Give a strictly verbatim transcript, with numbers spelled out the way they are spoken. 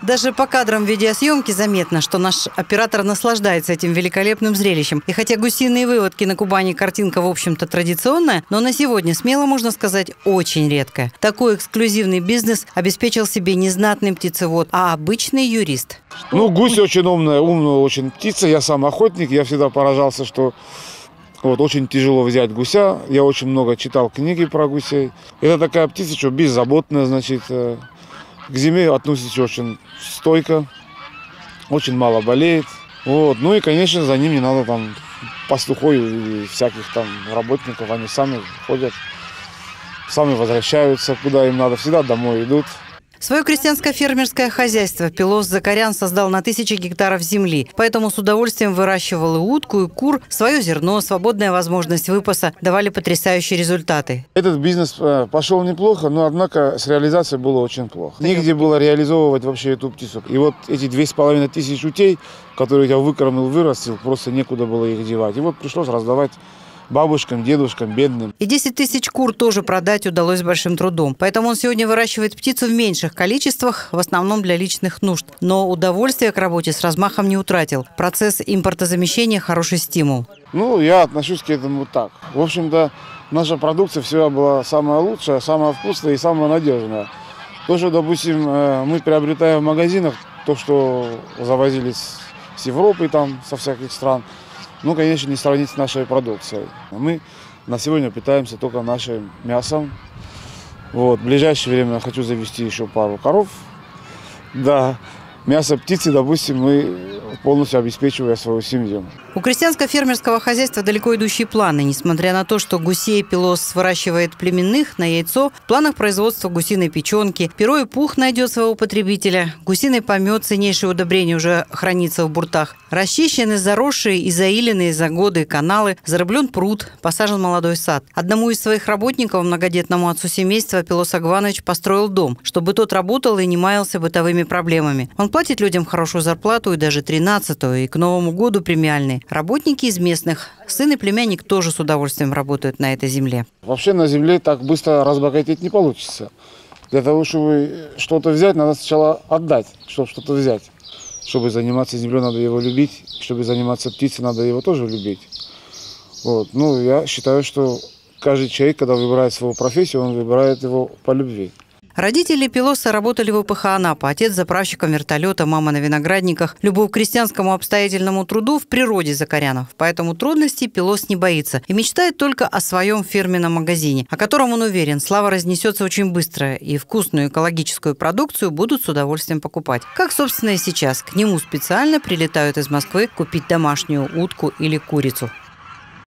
Даже по кадрам видеосъемки заметно, что наш оператор наслаждается этим великолепным зрелищем. И хотя гусиные выводки на Кубани картинка, в общем-то, традиционная, но на сегодня, смело можно сказать, очень редкая. Такой эксклюзивный бизнес обеспечил себе не знатный птицевод, а обычный юрист. Ну, гусь очень умная, умная очень птица. Я сам охотник, я всегда поражался, что вот очень тяжело взять гуся. Я очень много читал книги про гусей. Это такая птица, что беззаботная, значит, к зиме относится очень стойко, очень мало болеет. Вот. Ну и, конечно, за ним не надо там пастухов и всяких там работников. Они сами ходят, сами возвращаются, куда им надо, всегда домой идут. Свое крестьянско-фермерское хозяйство Пелос Закарян создал на тысячи гектаров земли, поэтому с удовольствием выращивал и утку, и кур. Свое зерно, свободная возможность выпаса давали потрясающие результаты. Этот бизнес пошел неплохо, но, однако, с реализацией было очень плохо. Негде было реализовывать вообще эту птицу. И вот эти две с половиной тысячи утей, которые я выкормил, вырастил, просто некуда было их девать. И вот пришлось раздавать бабушкам, дедушкам, бедным. И десять тысяч кур тоже продать удалось с большим трудом. Поэтому он сегодня выращивает птицу в меньших количествах, в основном для личных нужд. Но удовольствие к работе с размахом не утратил. Процесс импортозамещения – хороший стимул. Ну, я отношусь к этому так. В общем-то, наша продукция всегда была самая лучшая, самая вкусная и самая надежная. То, что, допустим, мы приобретаем в магазинах, то, что завозили с Европы, там, со всяких стран, ну, конечно, не сравнить с нашей продукцией. Мы на сегодня питаемся только нашим мясом. Вот. В ближайшее время я хочу завести еще пару коров. Да, мясо птицы, допустим, мы полностью обеспечиваем свою семью. У крестьянско-фермерского хозяйства далеко идущие планы. Несмотря на то, что гусей Пелос выращивает племенных на яйцо, в планах производства гусиной печенки, перо и пух найдет своего потребителя, гусиный помет, ценнейшее удобрение, уже хранится в буртах. Расчищены заросшие и заиленные за годы каналы, зарыблен пруд, посажен молодой сад. Одному из своих работников, многодетному отцу семейства, Пелос Агванович построил дом, чтобы тот работал и не маялся бытовыми проблемами. Он платит людям хорошую зарплату и даже тринадцатую, и к Новому году премиальные. Работники из местных. Сын и племянник тоже с удовольствием работают на этой земле. Вообще на земле так быстро разбогатеть не получится. Для того, чтобы что-то взять, надо сначала отдать, чтобы что-то взять. Чтобы заниматься землей, надо его любить. Чтобы заниматься птицей, надо его тоже любить. Вот. Ну, я считаю, что каждый человек, когда выбирает свою профессию, он выбирает его по любви. Родители Пелоса работали в УПХ Анапа. Отец заправщиком вертолета, мама на виноградниках. Любовь к крестьянскому обстоятельному труду в природе Закарянов. Поэтому трудностей Пелос не боится и мечтает только о своем фирменном магазине, о котором он уверен, слава разнесется очень быстро, и вкусную экологическую продукцию будут с удовольствием покупать. Как, собственно, и сейчас. К нему специально прилетают из Москвы купить домашнюю утку или курицу.